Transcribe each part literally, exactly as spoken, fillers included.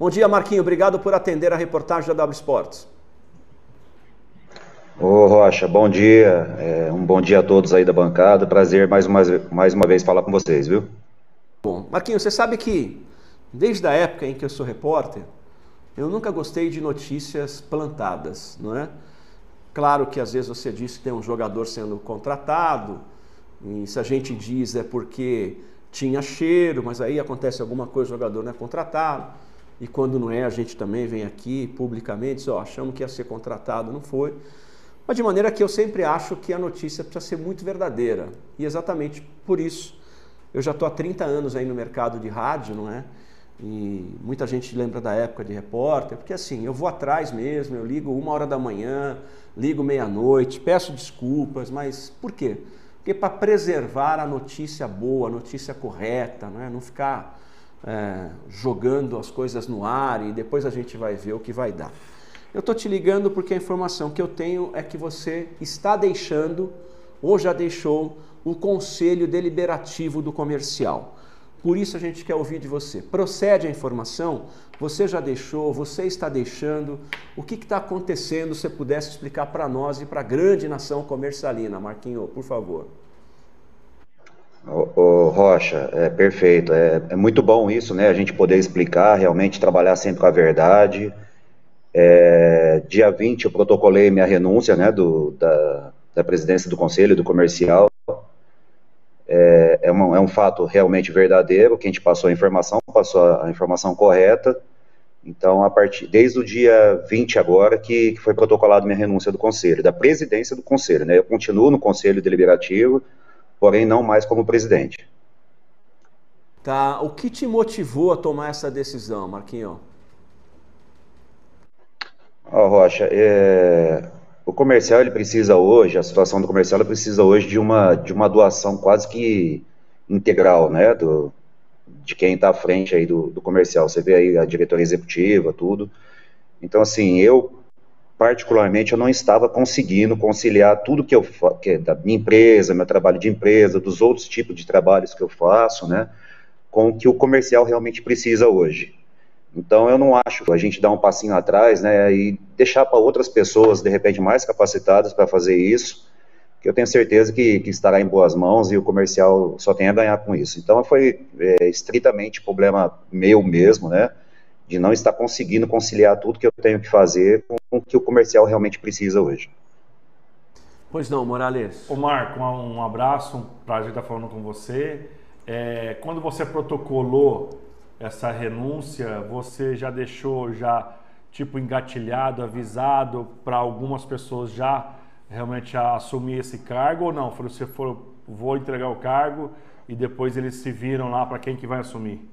Bom dia, Marquinho. Obrigado por atender a reportagem da W Sports. Ô Rocha, bom dia. É, um bom dia a todos aí da bancada. Prazer mais uma, mais uma vez falar com vocês, viu? Bom, Marquinho, você sabe que desde a época em que eu sou repórter, eu nunca gostei de notícias plantadas, não é? Claro que às vezes você diz que tem um jogador sendo contratado, e se a gente diz é porque tinha cheiro, mas aí acontece alguma coisa, o jogador não é contratado, e quando não é, a gente também vem aqui publicamente, diz, ó, achamos que ia ser contratado, não foi. Mas de maneira que eu sempre acho que a notícia precisa ser muito verdadeira, e exatamente por isso, eu já estou há trinta anos aí no mercado de rádio, não é? E muita gente lembra da época de repórter, porque assim, eu vou atrás mesmo, eu ligo uma hora da manhã, ligo meia-noite, peço desculpas, mas por quê? Porque para preservar a notícia boa, a notícia correta, né? Não ficar é, jogando as coisas no ar e depois a gente vai ver o que vai dar. Eu estou te ligando porque a informação que eu tenho é que você está deixando, ou já deixou, o Conselho Deliberativo do Comercial. Por isso a gente quer ouvir de você. Procede a informação? Você já deixou? Você está deixando? O que está acontecendo? Se você pudesse explicar para nós e para a grande nação comercialina. Marquinho, por favor. Ô, ô, Rocha, é perfeito. É, é muito bom isso, né? A gente poder explicar, realmente trabalhar sempre com a verdade. É, dia vinte eu protocolei minha renúncia, né, do, da, da presidência do Conselho do Comercial. É, é, uma, é um fato realmente verdadeiro, que a gente passou a informação, passou a informação correta. Então, a partir, desde o dia vinte agora, que, que foi protocolado minha renúncia do Conselho, da presidência do Conselho, né? Eu continuo no Conselho Deliberativo, porém não mais como presidente. Tá. O que te motivou a tomar essa decisão, Marquinho? Ó, Rocha, é, o comercial, ele precisa hoje, a situação do comercial, ela precisa hoje de uma, de uma doação quase que integral, né, do, de quem está à frente aí do, do comercial. Você vê aí a diretoria executiva, tudo. Então, assim, eu, particularmente, eu não estava conseguindo conciliar tudo que eu faço, que é da minha empresa, meu trabalho de empresa, dos outros tipos de trabalhos que eu faço, né, com o que o comercial realmente precisa hoje. Então, eu não acho que a gente dar um passinho atrás, né, e deixar para outras pessoas, de repente, mais capacitadas para fazer isso, que eu tenho certeza que, que estará em boas mãos e o comercial só tem a ganhar com isso. Então, foi é, estritamente problema meu mesmo, né, de não estar conseguindo conciliar tudo que eu tenho que fazer com o que o comercial realmente precisa hoje. Pois não, Morales. Ô Marco, um abraço, um prazer estar falando com você. É, quando você protocolou essa renúncia, você já deixou já tipo engatilhado, avisado para algumas pessoas já realmente assumir esse cargo ou não? Você for, vou entregar o cargo e depois eles se viram lá para quem que vai assumir?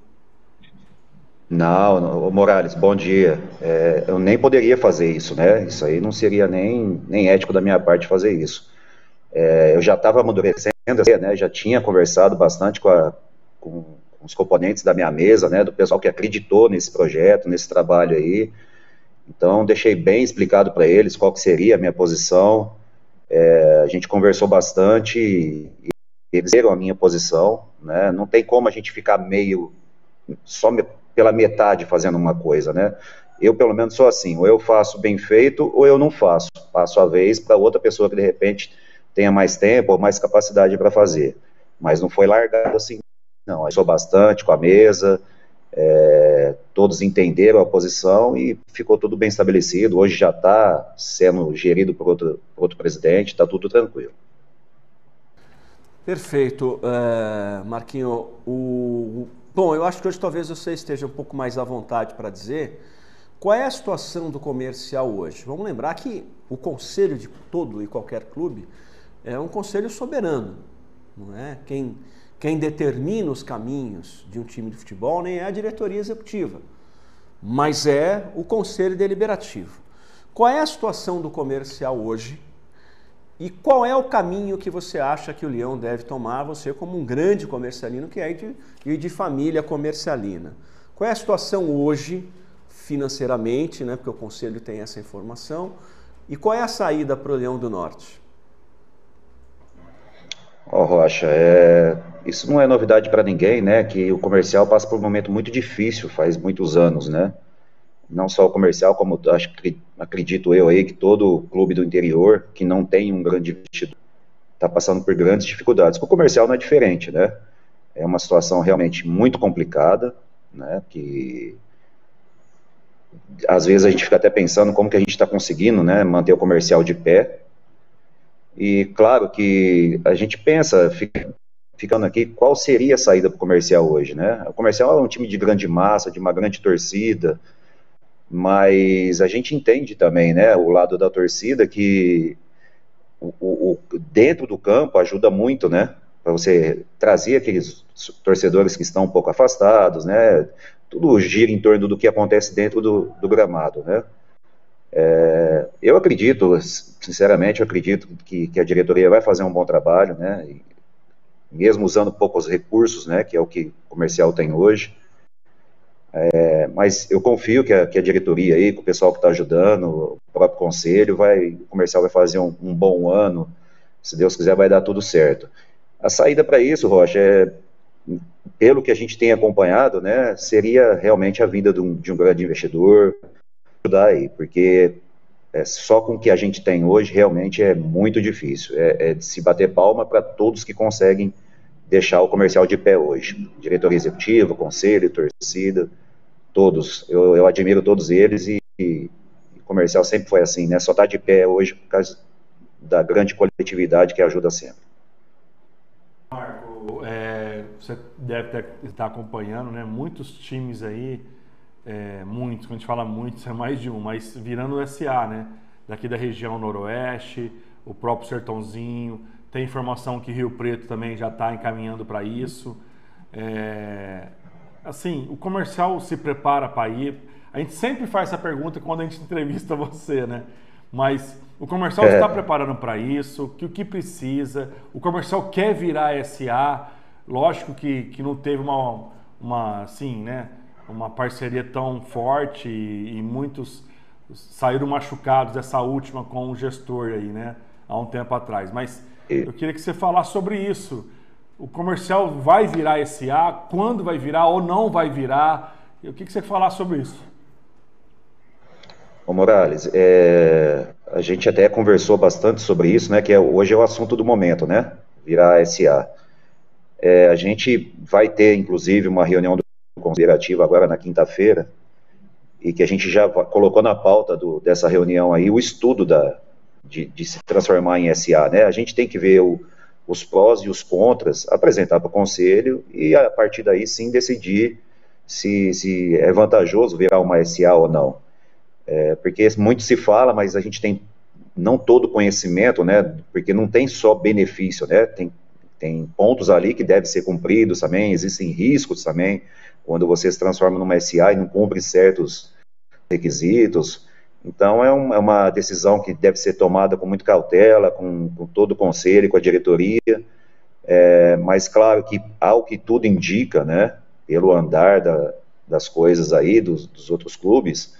Não, não, Morales, bom dia. É, eu nem poderia fazer isso, né? Isso aí não seria nem, nem ético da minha parte fazer isso. É, eu já estava amadurecendo, né? Já tinha conversado bastante com, a, com os componentes da minha mesa, né, do pessoal que acreditou nesse projeto, nesse trabalho aí. Então, deixei bem explicado para eles qual que seria a minha posição. É, a gente conversou bastante e, e eles viram a minha posição, né? Não tem como a gente ficar meio, só me, pela metade fazendo uma coisa, né? Eu, pelo menos, sou assim, ou eu faço bem feito, ou eu não faço. Passo a vez para outra pessoa que, de repente, tenha mais tempo ou mais capacidade para fazer. Mas não foi largado assim, não, ajudou bastante com a mesa, é, todos entenderam a posição e ficou tudo bem estabelecido. Hoje já está sendo gerido por outro, por outro presidente, está tudo tranquilo. Perfeito, uh, Marquinho. O... Bom, eu acho que hoje talvez você esteja um pouco mais à vontade para dizer qual é a situação do comercial hoje. Vamos lembrar que o conselho de todo e qualquer clube é um conselho soberano, não é? Quem... Quem determina os caminhos de um time de futebol nem é a diretoria executiva, mas é o Conselho Deliberativo. Qual é a situação do comercial hoje e qual é o caminho que você acha que o Leão deve tomar, você como um grande comercialino que é de, e de família comercialina? Qual é a situação hoje, financeiramente, né, porque o Conselho tem essa informação, e qual é a saída para o Leão do Norte? Ó, oh, Rocha, é... isso não é novidade para ninguém, né, que o comercial passa por um momento muito difícil, faz muitos anos, né, não só o comercial, como acho, acredito eu aí que todo clube do interior que não tem um grande investidor está passando por grandes dificuldades. O comercial não é diferente, né? É uma situação realmente muito complicada, né? Que às vezes a gente fica até pensando como que a gente está conseguindo, né, manter o comercial de pé. E claro que a gente pensa, fica, ficando aqui, qual seria a saída para o comercial hoje, né? O comercial é um time de grande massa, de uma grande torcida, mas a gente entende também, né, o lado da torcida que o, o, o, dentro do campo ajuda muito, né, para você trazer aqueles torcedores que estão um pouco afastados, né, tudo gira em torno do que acontece dentro do, do gramado, né. É, eu acredito, sinceramente, eu acredito que, que a diretoria vai fazer um bom trabalho, né, e mesmo usando poucos recursos, né, que é o que o comercial tem hoje. É, mas eu confio que a, que a diretoria aí, com o pessoal que está ajudando, o próprio conselho, vai, o comercial vai fazer um, um bom ano, se Deus quiser vai dar tudo certo. A saída para isso, Rocha, é, pelo que a gente tem acompanhado, né, seria realmente a vinda de um, de um grande investidor, ajudar aí, porque é, só com o que a gente tem hoje realmente é muito difícil, é, é de se bater palma para todos que conseguem deixar o comercial de pé hoje, diretoria executiva, conselho, torcida, todos, eu, eu admiro todos eles e, e o comercial sempre foi assim, né, só está de pé hoje por causa da grande coletividade que ajuda sempre. Marco, é, você deve ter, estar acompanhando, né, muitos times aí, é, muitos, quando a gente fala muitos, é mais de um, mas virando o S A, né, daqui da região noroeste, o próprio Sertãozinho, tem informação que Rio Preto também já está encaminhando para isso. É, assim, o comercial se prepara para ir. A gente sempre faz essa pergunta quando a gente entrevista você, né? Mas o comercial é. está preparando para isso, que o que precisa, o comercial quer virar S A, lógico que, que não teve uma, uma, assim, né, uma parceria tão forte e, e muitos saíram machucados dessa última com o gestor aí, né, há um tempo atrás. Mas eu queria que você falasse sobre isso. O comercial vai virar S A? Quando vai virar ou não vai virar? Eu queria que você falasse sobre isso. Ô Morales, é, a gente até conversou bastante sobre isso, né? Que é, hoje é o assunto do momento, né? Virar S A. É, a gente vai ter, inclusive, uma reunião do Conselho agora na quinta-feira, e que a gente já colocou na pauta do, dessa reunião aí o estudo da De, de se transformar em S A, né? A gente tem que ver o, os prós e os contras, apresentar para o conselho e a partir daí sim decidir se, se é vantajoso virar uma S A ou não. É, porque muito se fala, mas a gente tem não todo o conhecimento, né? Porque não tem só benefício, né? Tem, tem pontos ali que devem ser cumpridos também, existem riscos também, quando você se transforma numa S A e não cumpre certos requisitos. Então, é, um, é uma decisão que deve ser tomada com muita cautela, com, com todo o conselho, com a diretoria, é, mas claro que, ao que tudo indica, né, pelo andar da, das coisas aí, dos, dos outros clubes,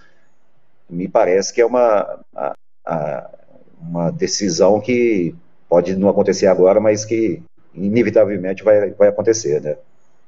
me parece que é uma, a, a, uma decisão que pode não acontecer agora, mas que inevitavelmente vai, vai acontecer, né.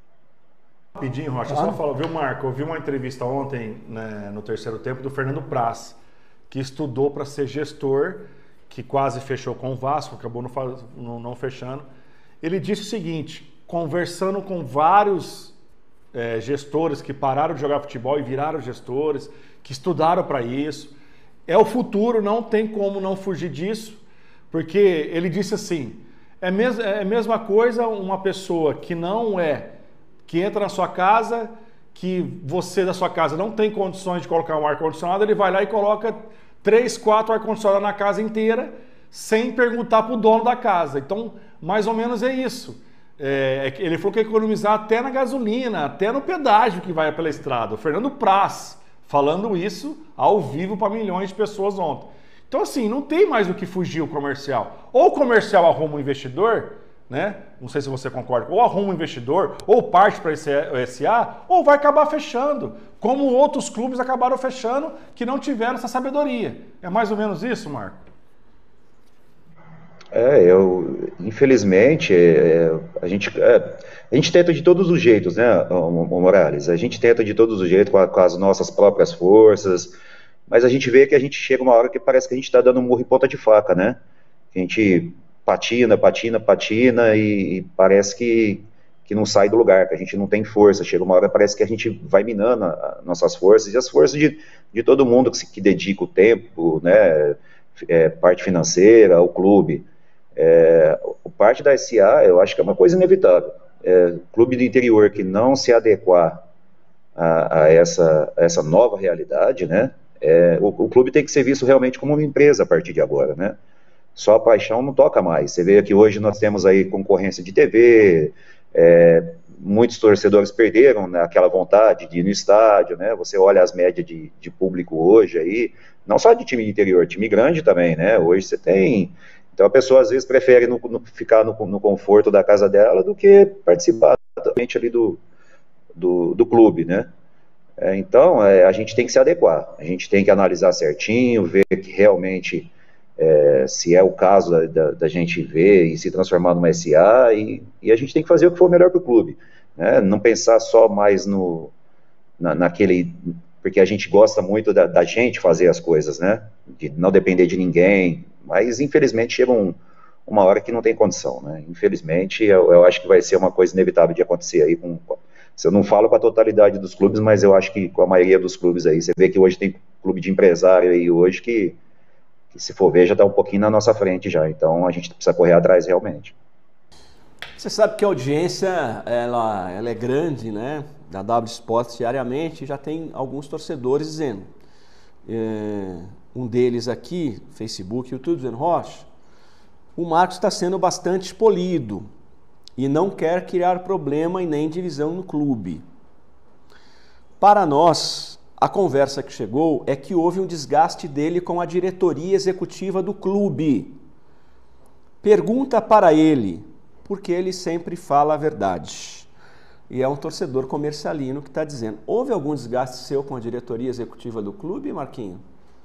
Rapidinho, Rocha, só falar, viu, Marco? Eu vi uma entrevista ontem, né, no terceiro tempo, do Fernando Praz, que estudou para ser gestor, que quase fechou com o Vasco, acabou não, não, não fechando. Ele disse o seguinte, conversando com vários é, gestores que pararam de jogar futebol e viraram gestores, que estudaram para isso, é o futuro, não tem como não fugir disso, porque ele disse assim, é, mes é a mesma coisa uma pessoa que não é, que entra na sua casa, que você da sua casa não tem condições de colocar um ar-condicionado, ele vai lá e coloca três, quatro ar-condicionados na casa inteira, sem perguntar para o dono da casa. Então, mais ou menos é isso. É, ele falou que ia economizar até na gasolina, até no pedágio que vai pela estrada. O Fernando Praz falando isso ao vivo para milhões de pessoas ontem. Então, assim, não tem mais o que fugir o comercial. Ou o comercial arruma um investidor, né? Não sei se você concorda, ou arruma um investidor, ou parte para esse S A, ou vai acabar fechando, como outros clubes acabaram fechando que não tiveram essa sabedoria. É mais ou menos isso, Marco? É, eu, infelizmente, é, a gente, é, A gente tenta de todos os jeitos, né, Morales? A gente tenta de todos os jeitos, com, a, com as nossas próprias forças, mas a gente vê que a gente chega uma hora que parece que a gente está dando um murro em ponta de faca, né? A gente patina, patina, patina e, e parece que, que não sai do lugar, que a gente não tem força. Chega uma hora que parece que a gente vai minando as nossas forças e as forças de, de todo mundo que, se, que dedica o tempo, né? É, parte financeira, o clube. É, parte da S A, eu acho que é uma coisa inevitável. É, clube do interior que não se adequar a, a, essa, a essa nova realidade, né? É, o, o clube tem que ser visto realmente como uma empresa a partir de agora, né? Só a paixão não toca mais. Você vê que hoje nós temos aí concorrência de T V, é, muitos torcedores perderam, né, aquela vontade de ir no estádio, né? Você olha as médias de, de público hoje aí, não só de time de interior, time grande também, né? Hoje você tem... Então a pessoa às vezes prefere no, no, ficar no, no conforto da casa dela do que participar totalmente ali do, do, do clube, né? É, então é, a gente tem que se adequar, a gente tem que analisar certinho, ver que realmente é, se é o caso da, da, da gente ver e se transformar numa S A e, e a gente tem que fazer o que for melhor para o clube, né? Não pensar só mais no, na, naquele... porque a gente gosta muito da, da gente fazer as coisas, né? De não depender de ninguém, mas infelizmente chega um, uma hora que não tem condição, né? Infelizmente eu, eu acho que vai ser uma coisa inevitável de acontecer aí. Com, se eu não falo com a totalidade dos clubes, mas eu acho que com a maioria dos clubes aí, você vê que hoje tem clube de empresário aí hoje que, que se for ver já está um pouquinho na nossa frente já, então a gente precisa correr atrás realmente. Você sabe que a audiência ela, ela é grande, né? Da W Sports diariamente, já tem alguns torcedores dizendo. É, um deles aqui, Facebook, YouTube, dizendo: Rocha, o Marcos está sendo bastante polido e não quer criar problema e nem divisão no clube. Para nós, a conversa que chegou é que houve um desgaste dele com a diretoria executiva do clube. Pergunta para ele, porque ele sempre fala a verdade. E é um torcedor comercialino que está dizendo: houve algum desgaste seu com a diretoria executiva do clube, Marquinho?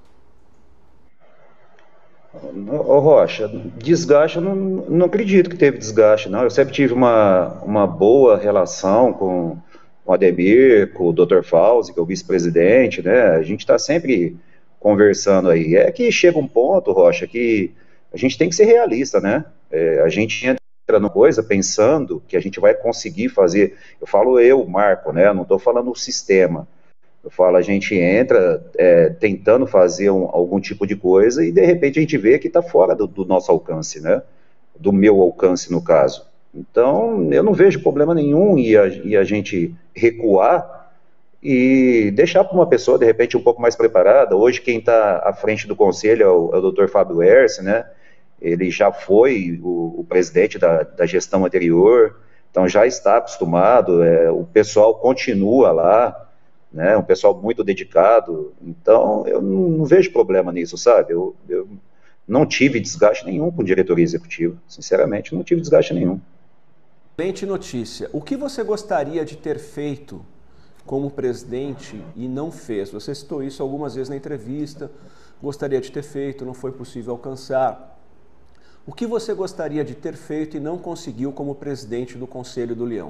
Ô Rocha, desgaste, eu não, não acredito que teve desgaste, não. Eu sempre tive uma, uma boa relação com o Ademir, com o doutor Fauzi, que é o vice-presidente, né? A gente está sempre conversando aí. É que chega um ponto, Rocha, que a gente tem que ser realista, né? É, a gente entra numa coisa pensando que a gente vai conseguir fazer. Eu falo eu, Marco, né? Eu não estou falando o sistema. Eu falo, a gente entra é, tentando fazer um, algum tipo de coisa e de repente a gente vê que está fora do, do nosso alcance, né? Do meu alcance, no caso. Então, eu não vejo problema nenhum em a, em a gente recuar e deixar para uma pessoa, de repente, um pouco mais preparada. Hoje, quem está à frente do conselho é o, é o doutor Fábio Herce, né? Ele já foi o, o presidente da, da gestão anterior, então já está acostumado, é, o pessoal continua lá, né, um pessoal muito dedicado, então eu não, não vejo problema nisso, sabe? Eu, eu não tive desgaste nenhum com diretoria executiva, sinceramente, não tive desgaste nenhum. Excelente notícia. O que você gostaria de ter feito como presidente e não fez? Você citou isso algumas vezes na entrevista, gostaria de ter feito, não foi possível alcançar. O que você gostaria de ter feito e não conseguiu como presidente do Conselho do Leão?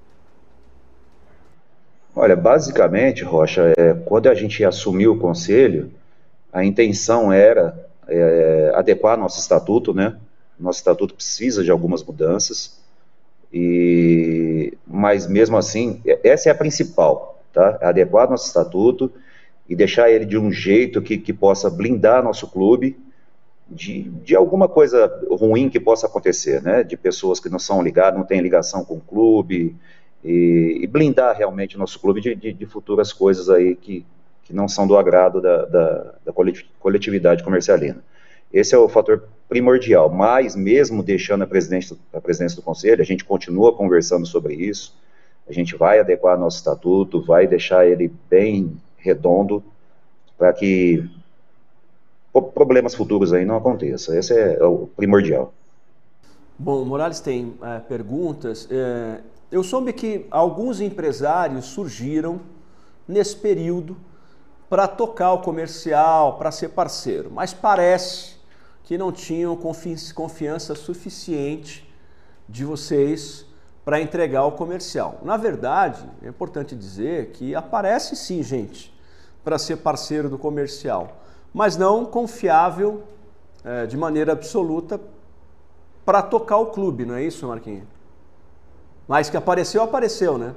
Olha, basicamente, Rocha, é, quando a gente assumiu o conselho, a intenção era é, adequar nosso estatuto, né? Nosso estatuto precisa de algumas mudanças, e, mas mesmo assim, essa é a principal, tá? Adequar nosso estatuto e deixar ele de um jeito que, que possa blindar nosso clube de, de alguma coisa ruim que possa acontecer, né? De pessoas que não são ligadas, não têm ligação com o clube, E, e blindar realmente o nosso clube de, de, de futuras coisas aí que, que não são do agrado da, da, da coletividade comercialina. Esse é o fator primordial, mas mesmo deixando a presidência, a presidência do conselho, a gente continua conversando sobre isso, a gente vai adequar nosso estatuto, vai deixar ele bem redondo para que problemas futuros aí não aconteçam. Esse é o primordial. Bom, Morales tem é, perguntas. É... Eu soube que alguns empresários surgiram nesse período para tocar o comercial, para ser parceiro, mas parece que não tinham confi- confiança suficiente de vocês para entregar ao comercial. Na verdade, é importante dizer que aparece sim gente para ser parceiro do comercial, mas não confiável é, de maneira absoluta para tocar o clube, não é isso, Marquinhos? Mas que apareceu, apareceu, né?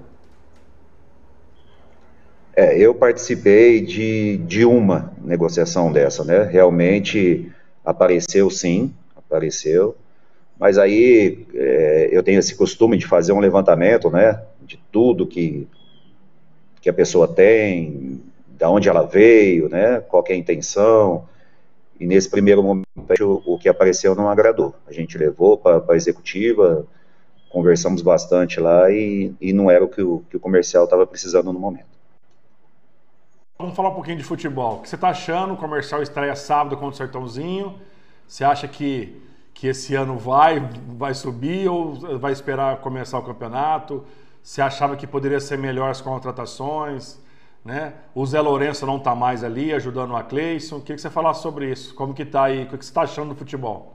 É, eu participei de, de uma negociação dessa, né? Realmente apareceu sim, apareceu, mas aí é, eu tenho esse costume de fazer um levantamento, né? De tudo que, que a pessoa tem, da onde ela veio, né? Qual que é a intenção, e nesse primeiro momento o, o que apareceu não agradou. A gente levou para a executiva, conversamos bastante lá e, e não era o que o, que o comercial estava precisando no momento. Vamos falar um pouquinho de futebol. O que você está achando? O comercial estreia sábado contra o Sertãozinho. Você acha que, que esse ano vai, vai subir ou vai esperar começar o campeonato? Você achava que poderia ser melhor as contratações? Né? O Zé Lourenço não está mais ali ajudando o Cleison. Queria que você falasse sobre isso. Como que está aí? O que você está achando do futebol?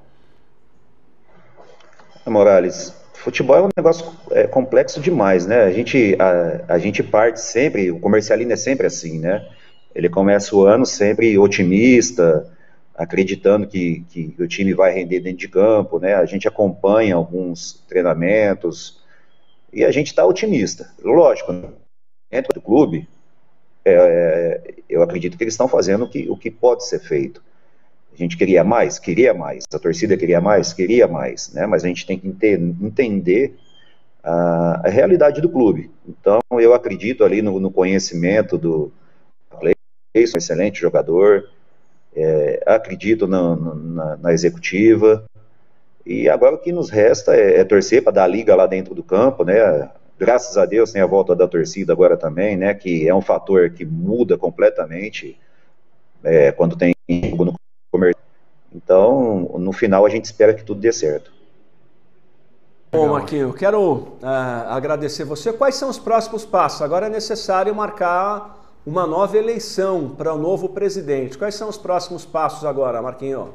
Morales, futebol é um negócio é, complexo demais, né? A gente, a, a gente parte sempre, o comercialino é sempre assim, né? Ele começa o ano sempre otimista, acreditando que, que o time vai render dentro de campo, né? A gente acompanha alguns treinamentos e a gente está otimista. Lógico, dentro do clube, é, é, eu acredito que eles estão fazendo o que, o que pode ser feito. A gente queria mais? Queria mais. A torcida queria mais? Queria mais, né? Mas a gente tem que ente- entender a, a realidade do clube. Então, eu acredito ali no, no conhecimento do Cleison, um excelente jogador, é, acredito na, na, na executiva, e agora o que nos resta é, é torcer para dar a liga lá dentro do campo, né? Graças a Deus tem a volta da torcida agora também, né? Que é um fator que muda completamente é, quando tem jogo no comercial. Então, no final, a gente espera que tudo dê certo. Bom, Marquinhos, eu quero uh, agradecer você. Quais são os próximos passos? Agora é necessário marcar uma nova eleição para o novo presidente. Quais são os próximos passos agora, Marquinhos?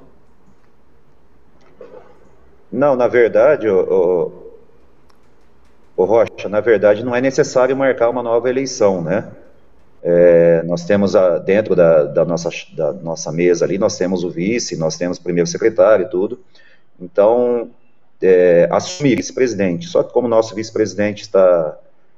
Não, na verdade, o, o, o Rocha, na verdade não é necessário marcar uma nova eleição, né? É, nós temos a, dentro da, da, nossa, da nossa mesa ali, nós temos o vice, nós temos o primeiro secretário e tudo. Então, é, assumir vice-presidente. Só que como o nosso vice-presidente está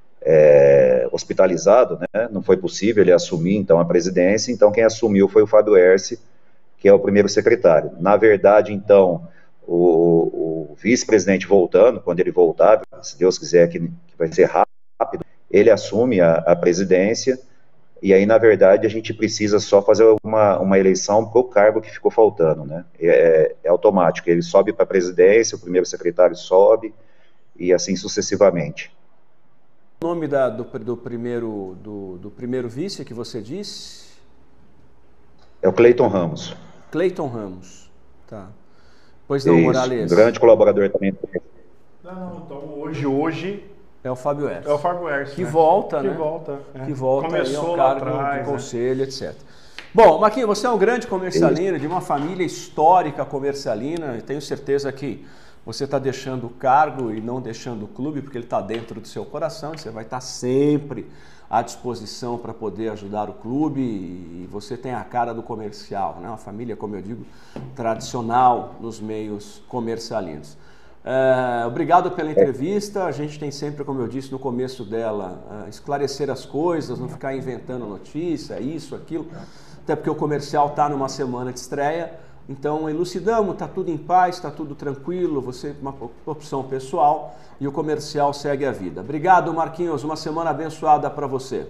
é, hospitalizado, né, não foi possível ele assumir então a presidência, então quem assumiu foi o Fábio Herce, que é o primeiro secretário. Na verdade, então, o, o vice-presidente voltando, quando ele voltar, se Deus quiser que, que vai ser rápido, ele assume a, a presidência. E aí, na verdade, a gente precisa só fazer uma, uma eleição para o cargo que ficou faltando, né? É, é automático, ele sobe para a presidência, o primeiro secretário sobe, e assim sucessivamente. O nome da, do, do, primeiro, do, do primeiro vice que você disse? É o Cleiton Ramos. Cleiton Ramos, tá. Pois não, Isso, Morales. Um grande colaborador também. Não, não, então hoje, hoje... É o Fábio Herce. É o Fábio Herce, que né? volta, que né? Volta, é. Que volta. Começou aí ao lá cargo atrás, de né? conselho, etcétera. Bom, Marquinhos, você é um grande comercialino, de uma família histórica comercialina. Eu tenho certeza que você está deixando o cargo e não deixando o clube, porque ele está dentro do seu coração. Você vai estar sempre à disposição para poder ajudar o clube. E você tem a cara do comercial, né? Uma família, como eu digo, tradicional nos meios comercialinos. Uh, obrigado pela entrevista. A gente tem sempre, como eu disse no começo dela, uh, esclarecer as coisas, não ficar inventando notícia, isso, aquilo, até porque o comercial está numa semana de estreia. Então elucidamos, está tudo em paz, está tudo tranquilo, você uma opção pessoal e o comercial segue a vida. Obrigado, Marquinhos, uma semana abençoada para você.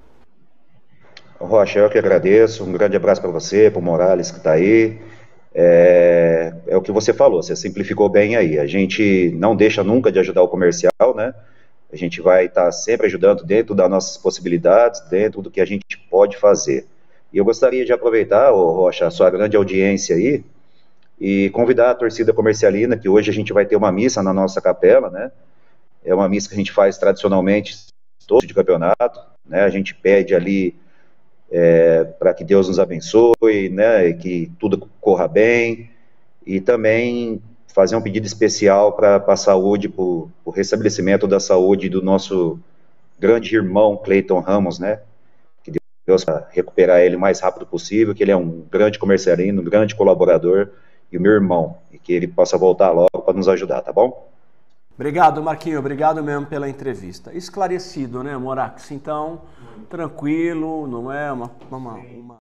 Rocha, eu que agradeço, um grande abraço para você, para o Morales que está aí. É, é o que você falou, você simplificou bem aí. A gente não deixa nunca de ajudar o comercial, né? A gente vai estar sempre ajudando dentro das nossas possibilidades, dentro do que a gente pode fazer. E eu gostaria de aproveitar, ô Rocha, a sua grande audiência aí, e convidar a torcida comercialina, que hoje a gente vai ter uma missa na nossa capela, né? É uma missa que a gente faz tradicionalmente todo de campeonato, né? A gente pede ali É, para que Deus nos abençoe, né, e que tudo corra bem, e também fazer um pedido especial para a saúde, para o restabelecimento da saúde do nosso grande irmão Cleiton Ramos, né? Que Deus para recuperar ele o mais rápido possível, que ele é um grande comercialino, um grande colaborador, e o meu irmão, e que ele possa voltar logo para nos ajudar, tá bom? Obrigado, Marquinho, obrigado mesmo pela entrevista. Esclarecido, né, Morax? Então, tranquilo, não é uma... uma, uma...